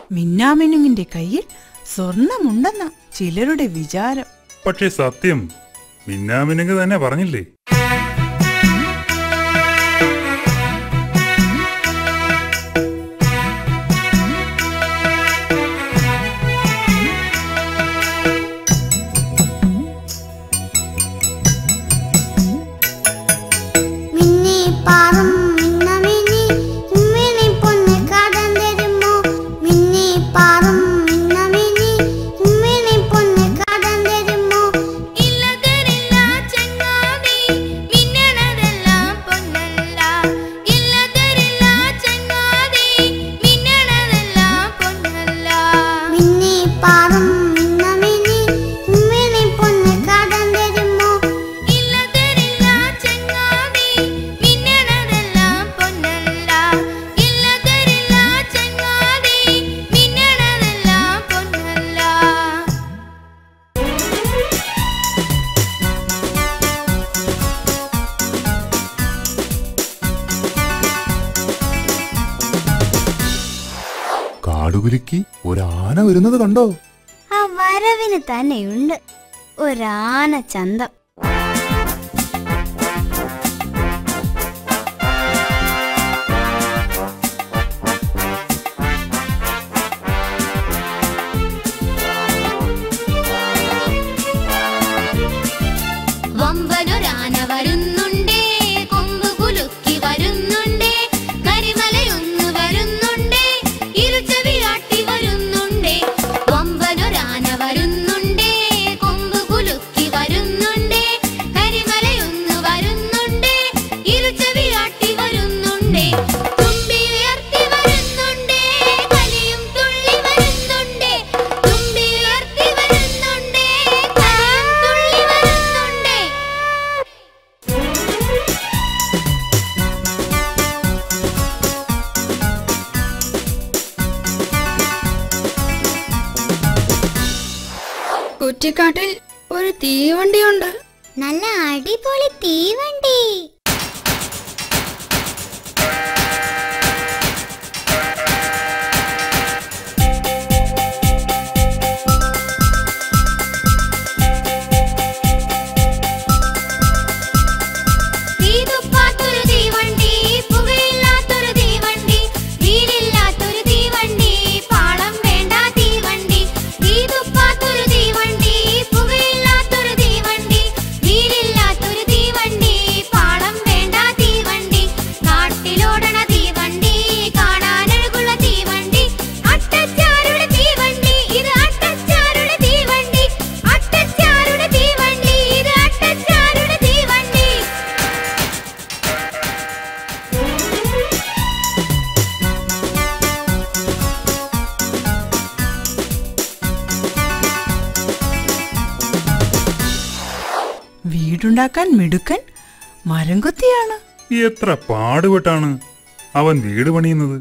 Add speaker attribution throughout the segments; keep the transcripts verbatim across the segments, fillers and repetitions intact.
Speaker 1: മിന്നാമിനുങ്ങിന്റെ കയ്യിൽ സ്വർണമുണ്ടെന്ന ചിലരുടെ വിചാരം.
Speaker 2: പക്ഷേ സത്യം മിന്നാമിനുങ്ങ് തന്നെ പറഞ്ഞില്ലേ?
Speaker 3: കാടുകുലുക്കി ഒരാന വരുന്നത് കണ്ടോ?
Speaker 4: ആ വരവിന് തന്നെയുണ്ട് ഒരാന ചന്തം.
Speaker 5: വമ്പനൊരാന വരുന്നുണ്ടേ, കൊമ്പ് കുലുക്കി വരുന്നുണ്ടേ, കരിമലയൊന്ന് വരുന്നുണ്ടേ, ഇരുചെവിയാട്ടി വരുന്നുണ്ടേ. വമ്പനൊരാന വരുന്നുണ്ടേ, കൊമ്പ് കുലുക്കി വരുന്നുണ്ടേ, കരിമലയൊന്ന് വരുന്നുണ്ടേ, ഇരുചെവിയാട്ടി വരുന്നുണ്ടേ. തുമ്പി ഉയർത്തി വരുന്നുണ്ടേ, കലിയും തുള്ളി വരുന്നുണ്ടേ, തുമ്പി ഉയർത്തി വരുന്നുണ്ടേ, കലിയും തുള്ളി വരുന്നുണ്ടേ.
Speaker 6: കുറ്റിക്കാട്ടിൽ ഒരു തീവണ്ടിയുണ്ട്.
Speaker 4: നല്ല അടിപൊളി തീവണ്ടി.
Speaker 5: തീതുപ്പാത്തൊരു തീവണ്ടി, പുകയില്ലാത്തൊരു തീവണ്ടി, വീലില്ലാത്തൊരു തീവണ്ടി, പാളം വേണ്ട തീവണ്ടി. തീതുപ്പാത്തൊരു തീവണ്ടി, പുകയില്ലാത്തൊരു തീവണ്ടി, വീലില്ലാത്തൊരു തീവണ്ടി, പാളം വേണ്ട തീവണ്ടി. കാട്ടിലോടണ തീവണ്ടി, കാണാനഴകുള്ള തീവണ്ടി, അട്ടച്ചാരുടെ തീവണ്ടി, ഇത് അട്ടച്ചാരുടെ തീവണ്ടി, അട്ടച്ചാരുടെ തീവണ്ടി, ഇത് അട്ടച്ചാരുടെ തീവണ്ടി.
Speaker 1: വീടുണ്ടാക്കാൻ മിടുക്കൻ മരംകൊത്തിയാണ്.
Speaker 2: എത്ര പാടുപെട്ടാണ് അവൻ വീട് പണിയുന്നത്.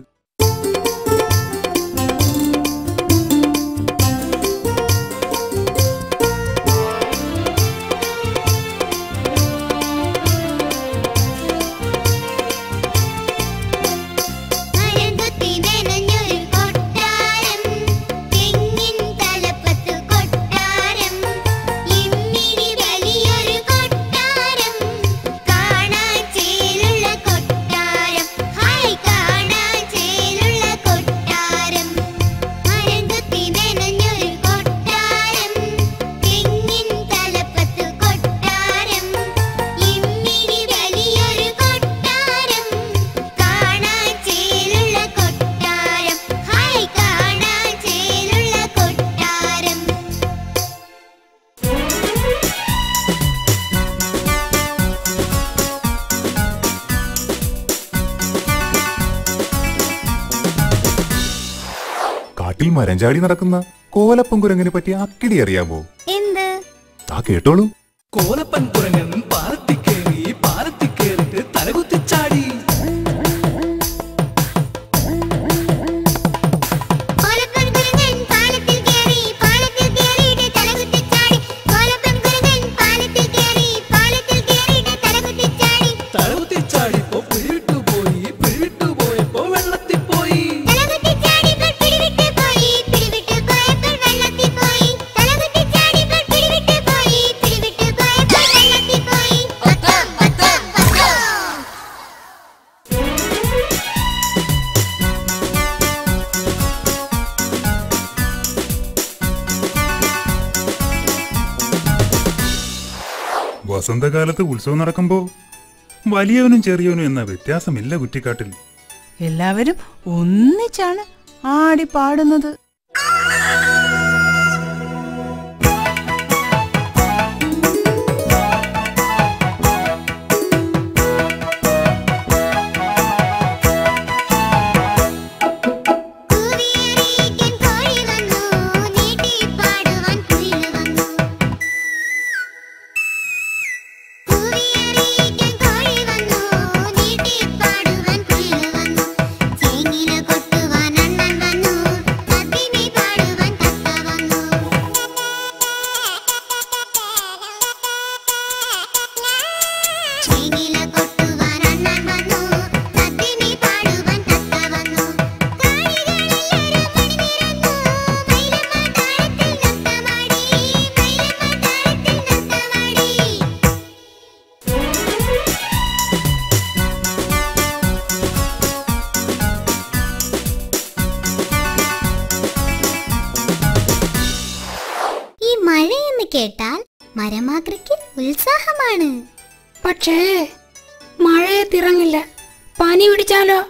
Speaker 5: മരംകൊത്തി നനഞ്ഞൊരു കൊട്ടാരം, തെങ്ങിൻ തലപ്പത്ത് കൊട്ടാരം, ഇമ്മിണി വലിയൊരു കൊട്ടാരം, കാണാൻ ചേലുള്ള കൊട്ടാരം, ഹായ് കാണാൻ ചേലുള്ള കൊട്ടാരം. മരംകൊത്തി നനഞ്ഞൊരു കൊട്ടാരം, തെങ്ങിൻ തലപ്പത്ത് കൊട്ടാരം, ഇമ്മിണി വലിയൊരു കൊട്ടാരം, കാണാൻ ചേലുള്ള കൊട്ടാരം, ഹായ് കാണാൻ ചേലുള്ള കൊട്ടാരം.
Speaker 3: കാട്ടിൽ മരം ചാടി നടക്കുന്ന കോലപ്പൻ കുരങ്ങിനെ പറ്റി അക്കിടി അറിയാമോ?
Speaker 4: എന്ത്?
Speaker 3: താ കേട്ടോളൂ.
Speaker 7: കോലപ്പൻ കുരങ്ങൻ പാലത്തിക്കേറി, പാലത്തിക്കേറിട്ട് തലകുത്തിച്ചാടി.
Speaker 5: കോലപ്പൻ കുരങ്ങൻ പാലത്തിൽ കേറി, പാലത്തിൽ കേറിയിട്ട് തലകുത്തിച്ചാടി. കോലപ്പൻ കുരങ്ങൻ പാലത്തിൽ കേറി, പാലത്തിൽ കേറിയിട്ട് തലകുത്തിച്ചാടി.
Speaker 7: തലകുത്തിച്ചാടിപ്പോ പിടിവിട്ടുപോയി, പിടിവിട്ടുപോയപ്പോ വെള്ളത്തിൽ പോയി.
Speaker 5: തലകുത്തിച്ചാടിപ്പോൾ പിടിവിട്ട് പോയി,
Speaker 2: വസന്തകാലത്ത് ഉത്സവം നടക്കുമ്പോ വലിയവനും ചെറിയവനും എന്ന വ്യത്യാസമില്ല കുറ്റിക്കാട്ടിൽ.
Speaker 1: എല്ലാവരും ഒന്നിച്ചാണ് ആടി പാടുന്നത്.
Speaker 4: കേട്ടാൽ മരമാകൃതിക്ക് ഉത്സാഹമാണ്.
Speaker 6: പക്ഷേ മഴയത്തിറങ്ങില്ല, പനി പിടിച്ചാലോ?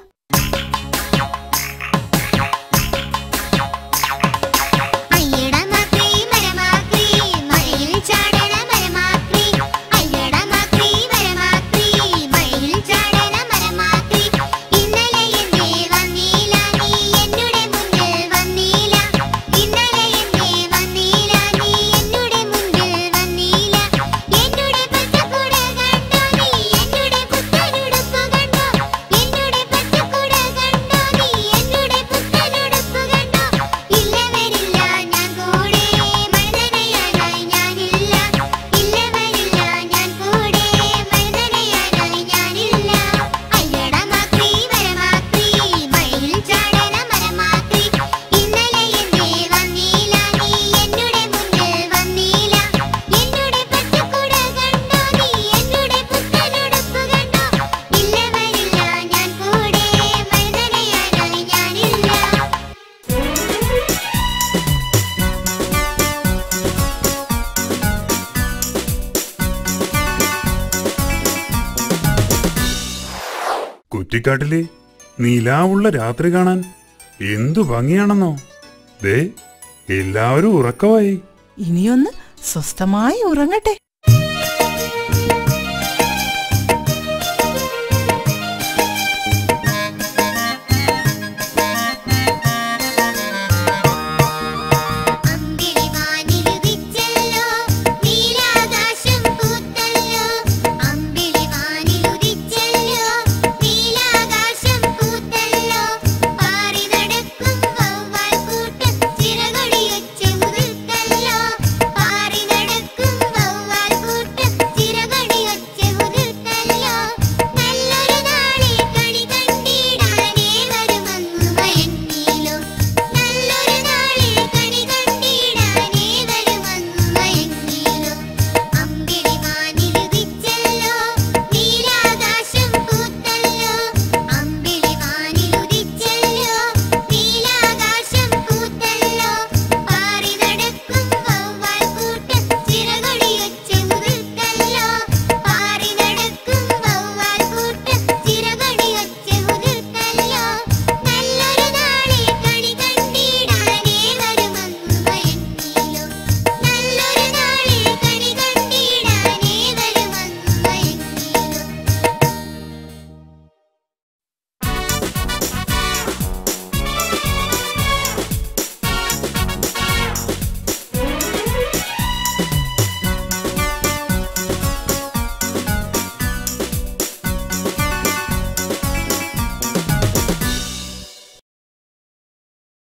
Speaker 2: കുറ്റിക്കാട്ടിലെ നിലാവുള്ള രാത്രി കാണാൻ എന്തു ഭംഗിയാണെന്നോ. ദേ എല്ലാവരും ഉറക്കമായി.
Speaker 1: ഇനിയൊന്ന് സ്വസ്ഥമായി ഉറങ്ങട്ടെ.